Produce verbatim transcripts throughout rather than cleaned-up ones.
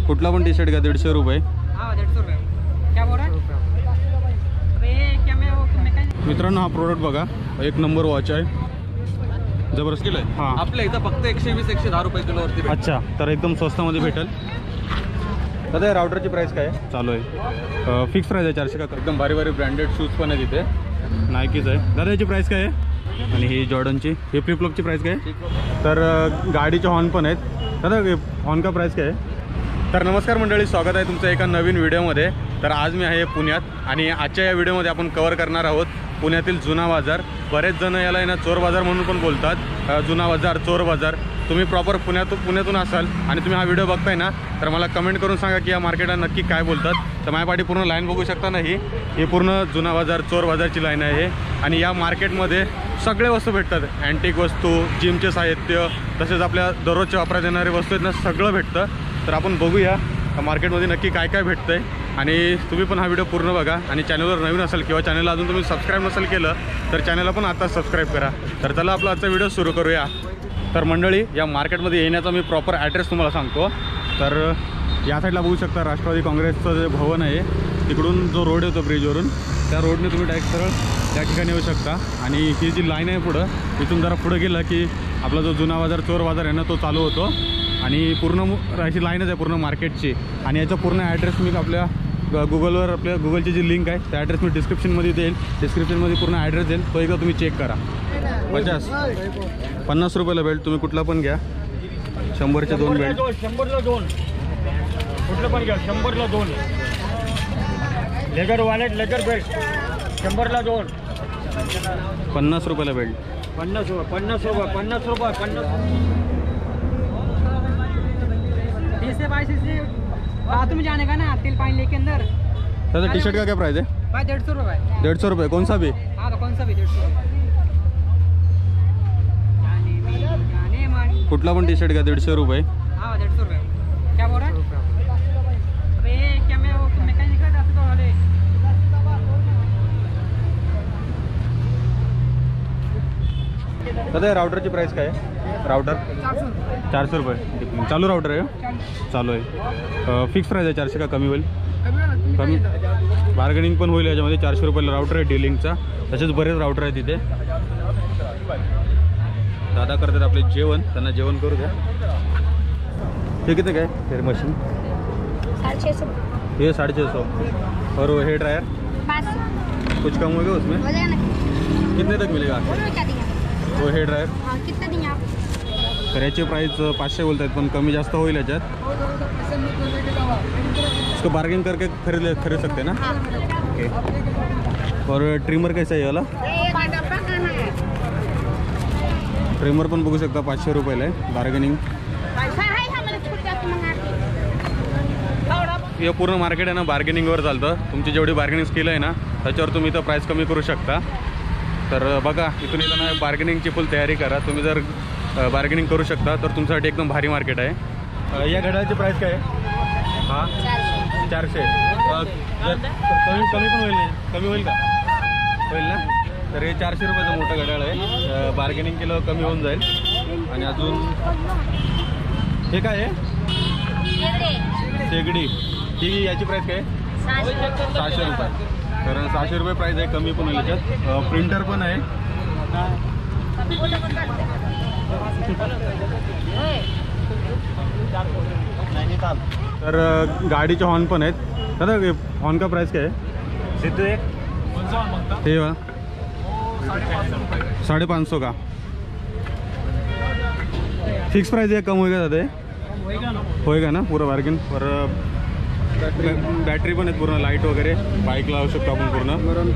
कुठला पण T shirt घ्या दीडशे रुपये। मित्रांनो हा प्रोडक्ट बघा, एक नंबर वॉच आहे, जबरदस्त केलं आहे। हां आपल्या इथं फक्त एकशे वीस एकशे दहा रुपये किलोवरती भेटेल। अच्छा, तर एकदम स्वस्तामध्ये भेटेल। दादा राउटरची प्राइस काय आहे? चालू आहे फिक्स प्राइस आहे चारशे का? एकदम भारी भारी ब्रँडेड शूज पण आहे तिथे, नायकीच आहे। दादा याची प्राइस काय आहे? आणि ही जॉर्डनची ही फ्लिपफ्लॉपची प्राइस काय आहे? तर गाडीचे हॉर्न पण आहेत। दादा हॉर्न का प्राइस काय आहे? तर नमस्कार मंडळी, स्वागत आहे तुमचं एका नवीन व्हिडिओमध्ये। तर आज मी आहे पुण्यात आणि आजच्या या व्हिडिओमध्ये आपण कव्हर करणार आहोत पुण्यातील जुना बाजार। बरेच जण याला आहे ना चोर बाजार म्हणून पण बोलतात, जुना बाजार, चोर बाजार। तुम्ही प्रॉपर पुण्यातून पुण्यातून असाल आणि तुम्ही हा व्हिडिओ बघताय ना, तर मला कमेंट करून सांगा की या मार्केटला नक्की काय बोलतात। तर माझ्या पाठी पूर्ण लाईन बघू शकता ना, ही ही पूर्ण जुना बाजार चोर बाजारची लाईन आहे। आणि या मार्केटमध्ये सगळे वस्तू भेटतात, अँटिक वस्तू, जिमचे साहित्य, तसेच आपल्या दररोजचे वापरात येणारे वस्तू आहेत ना, सगळं भेटतं। तर आपण बघूया मार्केटमध्ये नक्की काय काय भेटतंय। आणि तुम्ही पण हा व्हिडिओ पूर्ण बघा आणि चॅनलवर नवीन असाल किंवा चॅनलला अजून तुम्ही सबस्क्राईब नसेल केलं तर चॅनलला पण आता सबस्क्राईब करा। तर चला आपला आजचा व्हिडिओ सुरू करूया। तर मंडळी, या मार्केटमध्ये येण्याचा मी प्रॉपर ॲड्रेस तुम्हाला सांगतो। तर या साईडला बघू शकता राष्ट्रवादी काँग्रेसचं जे भवन आहे, तिकडून जो रोड येतो ब्रिजवरून, त्या रोडने तुम्ही डायरेक्ट सरळ त्या ठिकाणी येऊ शकता। आणि ही जी लाईन आहे पुढं, इथून जरा पुढं गेलं की आपला जो जुना बाजार चोर बाजार आहे ना, तो चालू होतो। आणि पूर्ण अशी लाईनच आहे पूर्ण मार्केटची। आणि याचा पूर्ण ॲड्रेस मी आपल्या गुगलवर, आपल्या गुगलची जी लिंक आहे त्या ॲड्रेस मी डिस्क्रिप्शनमध्ये देईल। डिस्क्रिप्शनमध्ये पूर्ण ॲड्रेस देईल, तो एकदा तुम्ही चेक करा। पचास पन्नास रुपयाला बेल्ट, तुम्ही कुठला पण घ्या। शंभरचे दोन बेल्ट, शंभरला दोन कुठलं पण घ्या, शंभरला दोन। लेगर वॉलेट, लेगर बेल्ट, शंभरला दोन। पन्नास रुपयाला बेल्ट, पन्नास रुपये पन्नास रुपये पन्नास रुपये पन्नास। बाथरूम जाने का ना, तेल पानी लेके अंदर। दादा टी शर्ट का क्या प्राइस है? भाई डेढ़ सौ रुपये। डेढ़ सौ रुपये, कौन सा भी? हाँ तो कौन सा भी डेढ़ सौ रुपये। कुठला पण टी शर्ट घ्या दीडशे रुपये। हाँ डेढ़ सौ रुपये। क्या बोल रहा है? अबे क्या मैं वो मैकेनिक का जाते तो वाले। दादा राउटरची प्राइस काय आहे? राउटर चारशे रुपये चालू राउटर आहे, चालू आहे। फिक्स प्राइस आहे चारशे का? कमी होईल? कमी बार्गेनिंग पण होईल याच्यामध्ये। चारशे रुपयाला राउटर आहे डीलिंगचा, तसेच बरेच राउटर आहे तिथे। दादा करतात आपले जेवण, त्यांना जेवण करू द्या। हे किती काय हेयर मशीन? साढ़े छः सौ। ये साढ़े छः सौ। और वो हेयर ड्रायर पाँच सौ। कुछ कम होगा उसमें? हो जाएगा ना? कितने तक मिलेगा? क्या देंगे? वो हेयर ड्रायर हाँ कितना देंगे आप? तर याची प्राइस पाचशे बोलत आहेत, पण कमी जास्त होईल याच्यात। इसको बार्गेन करके खरीद खरीद सकते हैं ना? ओके। और ट्रिमर कैसा आहे याला? ट्रिमर पण बघू शकता पाचशे रुपयाला आहे, बार्गेनिंग। हे पूर्ण मार्केट आहे ना बार्गेनिंगवर चालतं। तुमची जेवढी बार्गेनिंग स्किल आहे ना, त्याच्यावर तुम्ही इथं प्राईस कमी करू शकता। तर बघा, इथून येताना बार्गेनिंगची फुल तयारी करा। तुम्ही जर बार्गेनिंग करू शकता तर तुमच्यासाठी एकदम भारी मार्केट आहे। या घड्याळाची प्राइस काय आहे? हां चारशे। जर कमी कमी पण होईल नाही, कमी होईल का? होईल ना? तर हे चारशे रुपयाचं मोठं घड्याळ आहे, बार्गेनिंग केलं कमी होऊन जाईल। आणि अजून हे काय आहे? शेगडी, ही याची प्राइस काय आहे? सहाशे रुपये। तर सहाशे रुपये प्राइस आहे, कमी पण होईल याच्यात। प्रिंटर पण आहे। तर गाडीचे हॉर्न पण आहेत। दादा हॉर्न का प्राइस काय आहे? सिद्धू एक हे वा साढ़े पाँच सौ का फिक्स प्राइस आहे, कम होईल का दादा? होएगा ना पूरा बार्गेन। और बॅटरी पण आहेत पूर्ण, लाईट वगैरे बाईक लावू शकतो आपण पूर्ण।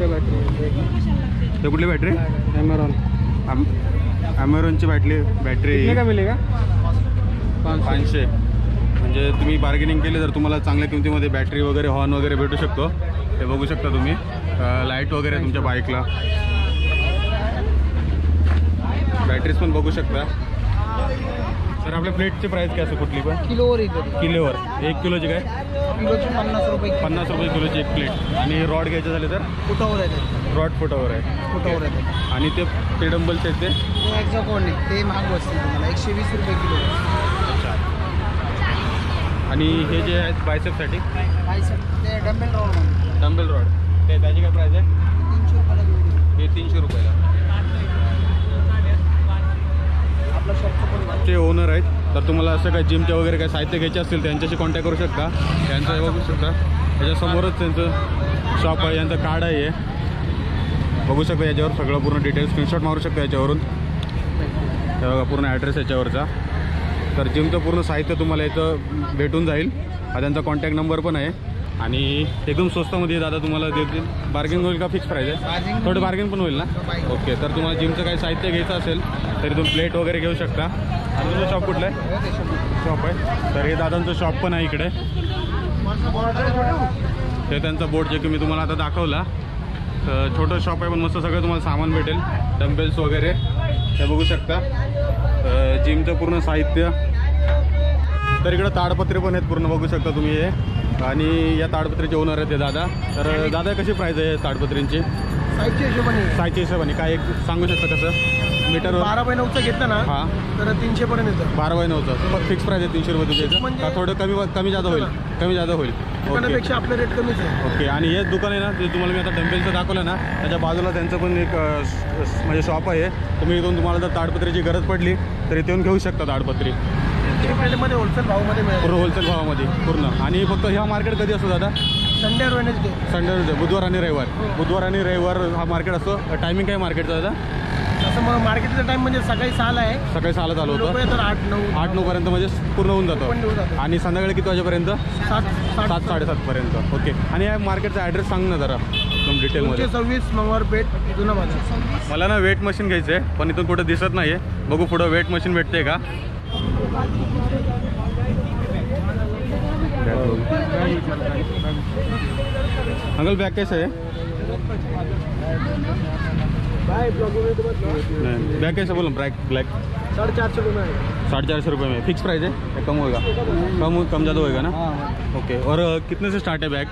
ते कुठली बॅटरी? ॲमेरॉन। ॲमेरॉनची बॅटरी बॅटरी का मिलेगा? पाचशे। म्हणजे तुम्ही बार्गेनिंग केली तर तुम्हाला चांगल्या किमतीमध्ये बॅटरी वगैरे, हॉर्न वगैरे भेटू शकतो। हे बघू शकता तुम्ही, लाईट वगैरे तुमच्या बाईकला, बॅटरीज पण बघू शकता। तर आपल्या प्लेटची प्राइस काय असते कुठली पण? किलोवर येतो। किलोवर एक किलोची काय? किलोची पन्नास रुपये। पन्नास रुपये किलोची एक प्लेट। आणि रॉड घ्यायचे झाले तर फुटावर आहे, रॉड फुटावर आहे, फुटावर आहे। आणि ते ते डंबल्स आहेत ते एक्झॉ कोण नाही, ते महाग बसतील तुम्हाला, एकशे वीस रुपये किलो। आणि हे जे आहेत बायसेपसाठी ते डंबेल रोड डंबेल रॉड ते त्याची काय प्राईस आहे? तीनशे रुपयाला जोडी. हे तीनशे रुपयाला. आपलं शॉपचं पण चे ओनर आहेत, तर तुम्हाला असं काय जिमचे वगैरे काय साहित्य घ्यायचे असतील त्यांच्याशी कॉन्टॅक्ट करू शकता. त्यांचं हे बघू शकता, त्याच्यासमोरच त्यांचं शॉप आहे, यांचं कार्ड आहे, बघू शकता याच्यावर सगळं पूर्ण डिटेल्स स्क्रीनशॉट मारू शकता याच्यावरून. हे बघा पूर्ण ॲड्रेस याच्यावरचा. तर जिमचं पूर्ण साहित्य तुम्हाला इथं भेटून जाईल. हा त्यांचा कॉन्टॅक्ट नंबर पण आहे आणि एकदम स्वस्तामध्ये दादा तुम्हाला देतील. बार्गेन होईल का फिक्स प्राईस आहे? थोडं बार्गेन पण होईल ना? ओके. तर तुम्हाला जिमचं काही साहित्य घ्यायचं असेल तरी तुम्ही प्लेट वगैरे घेऊ शकता. आणि तुमचं शॉप कुठलं आहे? शॉप आहे. तर हे दादांचं शॉप पण आहे इकडे. ते त्यांचा बोर्ड जे की मी तुम्हाला आता दाखवला. तर छोटं शॉप आहे पण मस्त सगळं तुम्हाला सामान भेटेल, डंबेल्स वगैरे ते बघू शकता. जिमचं पूर्ण साहित्य. तर इकडं ताडपत्रे पण आहेत पूर्ण बघू शकता तुम्ही हे. आणि या ताडपत्रीचे ओनर आहेत ते दादा. तर दादा कशी प्राईस आहे ताडपत्रींची? साईजच्या हिशोबाने साईजच्या हिशोबाने काय एक सांगू शकता कसं मीटर? बारा बाय नऊचं घेतलं ना हां तर तीनशे पर्यंत येतं. बारा बाय नऊचं फिक्स प्राईस आहे तीनशे रुपये तुझ्या म्हणजे- का थोडं कमी कमी जादा होईल? कमी जादा होईल. ओके दुकानापेक्षा आपलं रेट कमीच आहे. ओके. आणि हेच दुकान आहे ना ते तुम्हाला मी आता डंबेलचं दाखवलं ना, त्याच्या बाजूला त्यांचं पण एक अ, स- म्हणजे शॉप आहे. तुम्ही इथून तुम्हाला जर ताडपत्रीची गरज पडली तर इथे येऊन घेऊ शकता ताडपत्री रेटमध्ये होलसेल भावामध्ये मिळेल. पूर्ण होलसेल भावामध्ये पूर्ण. आणि फक्त ह्या मार्केट कधी असतो दादा? संडे और वेडनेसडे. संडे बुधवार आणि रविवार. बुधवार आणि रविवार हा मार्केट असतो. टायमिंग काय मार्केटचा दादा? असं मग मार्केटचा टाइम म्हणजे सकाळी सहाला आहे, सकाळी सहाला चालू लोक होतं, येतात आठ नऊ आठ नऊ पर्यंत म्हणजे पूर्ण होऊन पण जातं. निघून जातं. आणि संध्याकाळी किती वाजेपर्यंत? सात सात साडेसात पर्यंत. ओके. आणि या मार्केटचा ॲड्रेस सांग ना जरा एकदम डिटेलमध्ये. दोनशे सव्वीस मंगळवार पेठ जुना बाजार. मला ना वेट मशीन घ्यायचं आहे पण इथून कुठं दिसत नाही आहे. बघू पुढं वेट मशीन भेटते का? अंकल बैग कैसे है? बैग कैसे बोलो? ब्लैक ब्लैक साढ़े चार सौ रुपये में. साढ़े चार सौ रुपये में फिक्स प्राइस है या कम होगा? कम कम ज़्यादा होएगा ना? ओके. और अ, कितने से स्टार्ट है बैग?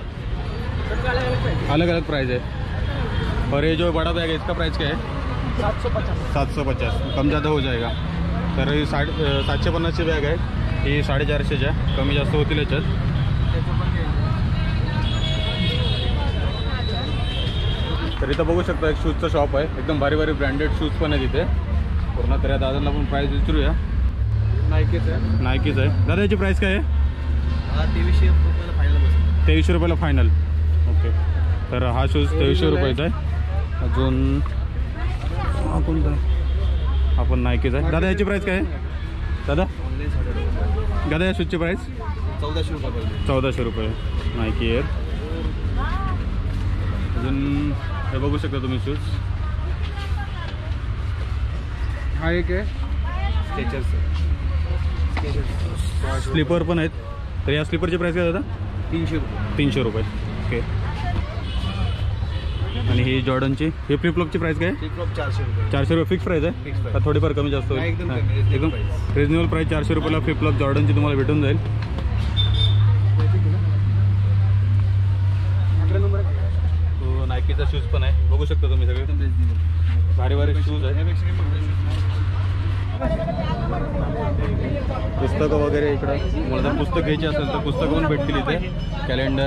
अलग अलग प्राइस है. और ये जो बड़ा बैग है इसका प्राइस क्या है? सात सौ पचास. सात सौ पचास. कम ज़्यादा हो जाएगा. तर हे साडे सातशे पन्नासची बॅग आहे. ही साडेचारशेची आहे. कमी जास्त होतील याच्यात. तर इथं बघू शकता एक शूजचं शॉप आहे. एकदम भारी भारी ब्रँडेड शूज पण आहे तिथे पूर्ण. तर या दादांना पण प्राईस विचारूया. नाईकीच आहे. नाईकीच आहे. दादा याची प्राईस काय आहे? तेवीसशे रुपयाला फायनल बसतो. तेवीसशे रुपयाला फायनल. ओके. तर हा शूज तेवीसशे रुपयाचा आहे. अजून हा कोणता आहे? हा पण नाईकीचा आहे. दादा याची प्राईस काय आहे? दादा दादा या शूजची प्राईस? चौदाशे रुपये. चौदाशे रुपये नाईकी एअर. अजून हे बघू शकता तुम्ही शूज. हा एक आहे स्केचर्स. स्लीपर पण आहेत. तर या स्लीपरची प्राईस काय दादा? तीनशे रुपये. तीनशे रुपये. ओके. आणि ही जॉर्डनची ही फ्लिपफ्लॉपची प्राईस काय? फ्लिपफ्लॉप चारशे रुपये. चारशे रुपये फिक्स प्राईस आहे Fixed price. का थोडीफार कमी जास्त होईल? नाही, एकदम हां, कमी, reasonable एकदम price. Reasonable price. चारशे रुपयाला फ्लिपफ्लॉप जॉर्डनची तुम्हाला भेटून जाईल. तो नायकीचा शूज पण आहे. बघू शकता तुम्ही सगळे भारी भारी शूज आहेत. पुस्तकं वगैरे इकडं तुम्हाला जर पुस्तक घ्यायची असेल तर पुस्तकं पण भेटतील इथे. कॅलेंडर.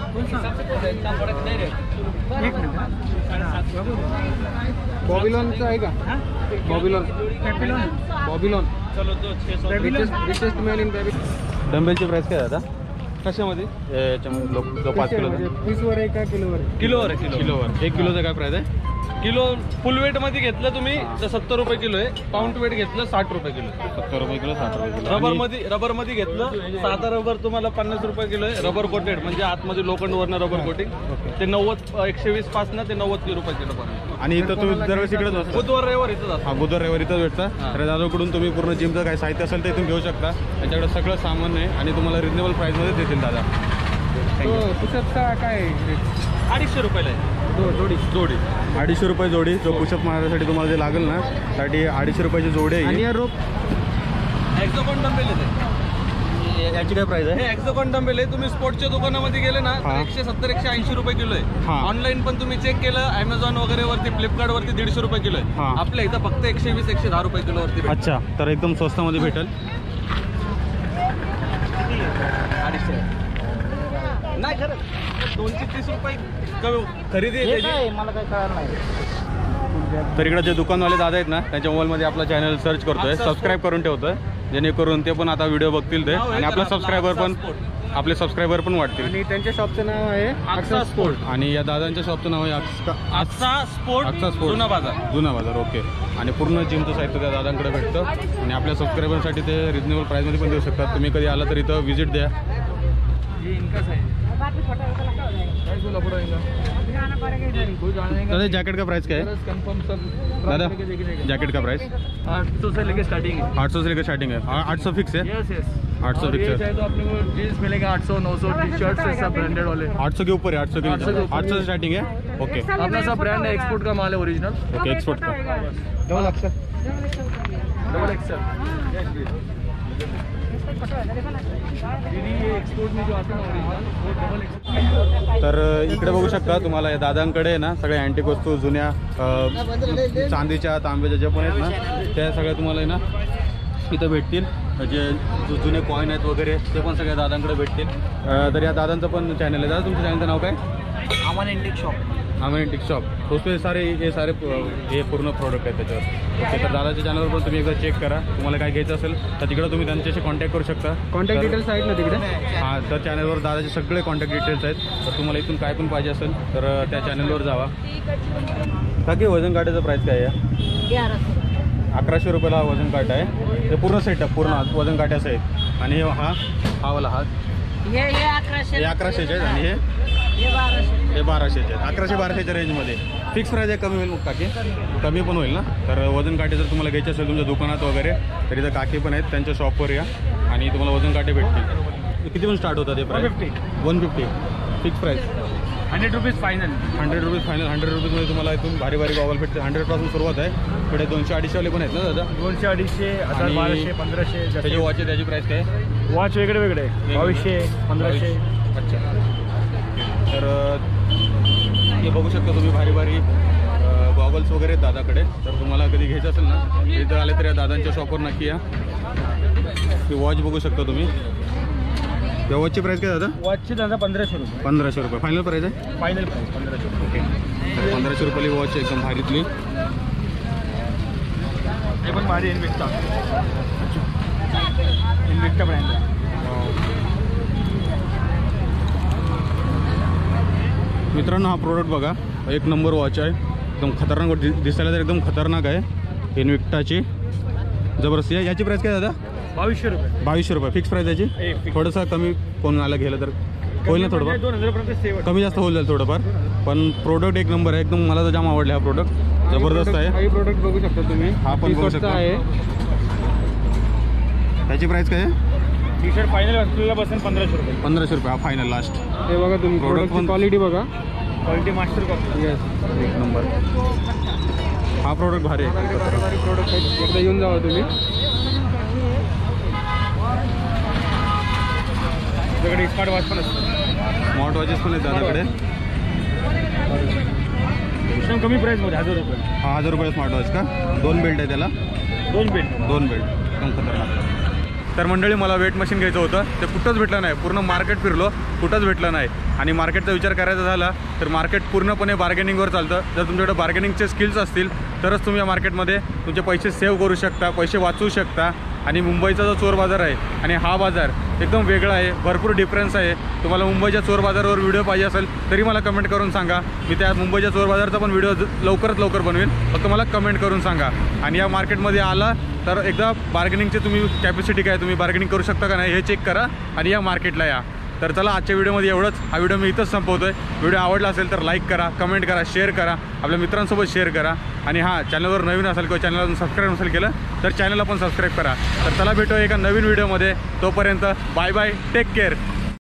बॉबिलॉनचं आहे का? Babylon Babylon richest man in Babylon. डंबेलची प्राईस काय आहे दादा? कशामध्ये? याच्यामध्ये लोक जो पाच किलो पीसवर आहे का किलोवर? किलोवर आहे. किलो किलोवर. एक किलोचं काय प्राईस आहे? किलो फुल वेट मध्ये घेतलं तुम्ही तर सत्तर रुपये किलो आहे. पाऊंड वेट घेतलं साठ रुपये किलो. सत्तर रुपये किलो साठ रुपये किलो. रबर आणि मध्ये रबर मध्ये घेतलं साधा रबर तुम्हाला पन्नास रुपये किलो आहे. रबर कोटेड म्हणजे आतमध्ये लोखंडवरनं रबर कोटिंग ते नव्वद एकशे वीस पासनं ते नव्वद रुपये किलो पर्यंत. आणि इथं तुम्ही दरवेळेस इकडेच असता? बुधवार रविवार इथं जातो. हा बुधवार रविवार इथंच भेटता. तर दादाकडून तुम्ही पूर्ण जिमचं काय साहित्य असेल ते इथून घेऊ शकता. त्यांच्याकडे सगळं सामान आहे आणि तुम्हाला रिजनेबल प्राईसमध्ये देतील दादा. पुषपचा काय अडीचशे रुपयाला आहे जोडी? जोडी. अडीचशे रुपये जोडी. जो पुशअप मारण्यासाठी तुम्हाला जे लागेल ना साठी अडीचशे रुपयाची जोडी आहे. आणि रोप एक्झोकॉन डंबेल आहे. याची काय प्राईस आहे? हे एक्झोकॉन डंबेल आहे. तुम्ही स्पोर्टच्या दुकानामध्ये गेले ना हा. तर एकशे सत्तर एकशे ऐंशी रुपये किलो आहे. हा. ऑनलाईन पण तुम्ही चेक केलं अमेझॉन वगैरे वरती फ्लिपकार्ट वरती दीडशे रुपये किलो हा. आहे. आपल्या इथं फक्त एकशे वीस एकशे दहा रुपये किलो वरती भेटतं. अच्छा. तर एकदम स्वस्तामध्ये भेटेल. दोनशे तीस रुपये कमी खरेदी आहे हे त्याची. काय मला काय कळलं नाही. तर इकडे जे दुकानवाले दादा आहेत ना त्यांच्या मोबाईलमध्ये आपला चॅनल सर्च करतोय, सबस्क्राईब करून ठेवतोय, जेणेकरून ते पण आता व्हिडिओ बघतील ते आणि आपला सबस्क्रायबर पण आपले सबस्क्रायबर पण वाढतील. आणि त्यांच्या शॉपचं नाव आहे आक्सा स्पोर्ट. आणि या दादांच्या शॉपचं नाव आहे आक्सा आक्सा स्पोर्ट आक्सा स्पोर्ट जुना बाजार. जुना बाजार. ओके. आणि पूर्ण जिमचं साहित्य त्या दादांकडे भेटतं आणि आपल्या सबस्क्रायबरसाठी ते रिजनेबल प्राईसमध्ये पण देऊ शकतात. तुम्ही कधी आला तर इथं व्हिजिट द्या. दादा जैकेट का प्राइस क्या है? Confirm sir. दादा जैकेट का प्राइस आठ सौ से लेके स्टार्टिंग है. आठ सौ से लेकर स्टार्टिंग है. आठ सौ फिक्स है. Yes yes. आठ सौ फिक्स है. चाहे तो अपने को जीन्स मिलेगा आठ सौ नौ सौ टी शर्ट से सब ब्रांडेड वाले. आठ सौ के ऊपर है. आठ सौ के आठ सौ के नीचे. ऊपर. आठ सौ से स्टार्टिंग है. ओके अपना सब ब्रांड है, एक्सपोर्ट का माल है ओरिजिनल. ओके एक्सपोर्ट का. डबल अक्षर. Double XL. ये एक्सपोर्ट में जो आता है ओरिजिनल वो डबल एक्सएल. तर इकडे बघू शकता तुम्हाला या दादांकडे ना सगळ्या अँटिक वस्तू जुन्या अ, चांदीच्या तांब्याच्या ज्या पण आहेत ना त्या सगळ्या तुम्हाला आहे ना इथं भेटतील. जे जु- जुने कॉईन आहेत वगैरे ते पण सगळ्या दादांकडे भेटतील. अ, तर या दादांचं पण चॅनल आहे. दादा तुमच्या चॅनलचं नाव काय? Aman Indic shop. आम्ही टिक शॉप. तो ते सारे हे सारे प- हे पूर्ण प्रोडक्ट आहेत त्याच्यावर. ओके. तर दादाच्या चॅनलवर पण तुम्ही एकदा चेक करा. तुम्हाला काय घ्यायचं असेल तर तिकडं तुम्ही त्यांच्याशी कॉन्टॅक्ट करू शकता. कॉन्टॅक्ट तर- डिटेल्स आहेत ना तिकडे? हां तर चॅनलवर दादाचे सगळे कॉन्टॅक्ट डिटेल्स आहेत. तर तुम्हाला इथून काय पण पाहिजे असेल तर त्या चॅनलवर जावा. बाकी वजन काट्याचं प्राईस काय आहे? अकराशे रुपयाला हा वजन काटा आहे. हे पूर्ण सेटअप पूर्ण वजन काट्याचं आहे. आणि हे हा हा वाला हा हे हे अकराशे हे अकराशेचे आहेत आणि हे हे बाराशे. हे बाराशेचे आहेत. अकराशे बाराशेच्या रेंजमध्ये फिक्स प्राईज आहे. कमी होईल मग काकी कमी पण होईल ना. तर वजन काटे जर तुम्हाला घ्यायचे असेल तुमच्या दुकानात वगैरे तर इथं काकी पण आहेत. त्यांच्या शॉपवर या आणि तुम्हाला वजन काटे भेटतील. किती पण स्टार्ट होतात हे price? Fifty. One fifty fix price. Hundred rupees final. Hundred rupees final. Hundred रुपीजमध्ये तुम्हाला इथून भारी भारी गॉगल भेटते. हंड्रेडपासून सुरुवात आहे. पुढे दोनशे अडीचशेवाले पण आहेत ना दादा? दोनशे अडीचशे हजार आणि बाराशे पंधराशे. त्याचे वॉच आहे त्याची प्राईस काय? वॉच वेगळे वेगळे बावीसशे पंधराशे. अच्छा. तर हे बघू शकता तुम्ही भारी भारी गॉगल्स वगैरे आहेत दादाकडे. तर तुम्हाला कधी घ्यायचं असेल ना इथं आले तर या दादांच्या शॉपवर नक्की या. ही वॉच बघू शकता तुम्ही. या वॉचची प्राईस काय दादा? वॉचची दादा पंधराशे रुपये पंधराशे रुपये फायनल प्राईस आहे. फायनल प्राईस पंधराशे रुपये. तर पंधराशे रुपयाली वॉच आहे एकदम भारीतली. हे पण भारी इन्व्हिक्टा. इन्व्हिक्टा ब्रँड आहे. मित्रांनो हा प्रोडक्ट बघा एक नंबर वॉच आहे. एकदम खतरनाक दि दिसायला तर एकदम खतरनाक आहे. इन्व्हिक्टाची जबरदस्त. या याची प्राईस काय दादा? बावीसशे रुपये. बावीसशे रुपये फिक्स प्राईस याची. एक fix. थोडंसं कमी कोण आला गेलं तर होईल ना थोडंफार? दोन हजारपर्यंत सेव. कमी जास्त होईल जाईल थोडंफार. पण प्रोडक्ट एक नंबर आहे एकदम. मला तर जाम आवडले हा प्रोडक्ट. जबरदस्त आहे. काही प्रोडक्ट बघू शकता तुम्ही. हा पण बघू शकता. आहे. त्याची प्राईस काय आहे? टी शर्ट फायनल असलेला बसेल पंधराशे रुपये. पंधराशे रुपये हा फायनल लास्ट. हे बघा तुम्ही Product प्रोडक्टची पण- क्वालिटी बघा. Quality master copy. येस. एक नंबर. हा प्रोडक्ट भारी आहे. भारी प्रोडक्ट आहे. एकदा येऊन जावा तुम्ही. तुझ्याकडे स्मार्ट वॉच पण असतो. स्मार्ट वॉचेस पण आहेत दादाकडे. एकदम कमी प्राईसमध्ये हजार रुपये. हा हजार रुपये स्मार्ट वॉच का? दोन बेल्ट आहे त्याला. दोन बेल्ट. दोन बेल्ट एकदम खतरनाक. तर मंडळी मला वेट मशीन घ्यायचं होतं. ते कुठंच भेटलं नाही. पूर्ण मार्केट फिरलो कुठंच भेटलं नाही. आणि मार्केटचा विचार करायचा झाला तर मार्केट पूर्णपणे बार्गेनिंगवर चालतं. जर तुमच्याकडे बार्गेनिंगचे स्किल्स असतील तरच तुम्ही या मार्केटमध्ये तुमचे पैसे सेव्ह करू शकता, पैसे वाचवू शकता. आणि मुंबईचा जो चोर बाजार आहे आणि हा बाजार एकदम वेगळा आहे. भरपूर डिफरन्स आहे. तुम्हाला मुंबईच्या चोर बाजारावर व्हिडिओ पाहिजे असेल तरी मला कमेंट करून सांगा. मी त्या मुंबईच्या चोर बाजारचा पण व्हिडिओ लवकरात लवकर बनवेन. फक्त मला कमेंट करून सांगा. आणि या मार्केटमध्ये आला तर एकदा बार्गेनिंगची तुम्ही कॅपॅसिटी काय, तुम्ही बार्गेनिंग करू शकता का नाही हे चेक करा आणि या मार्केटला या. तर चला आजच्या व्हिडिओमध्ये एवढंच. हा व्हिडिओ मी इथंच संपवतोय. व्हिडिओ आवडला असेल तर लाईक करा, कमेंट करा, शेअर करा, आपल्या मित्रांसोबत शेअर करा. आणि हां चॅनलवर नवीन असेल किंवा चॅनलला सबस्क्राईब नसेल केलं तर चॅनलला पण सबस्क्राईब करा. तर चला भेटूया एका नवीन व्हिडिओमध्ये. तोपर्यंत बाय बाय, टेक केअर.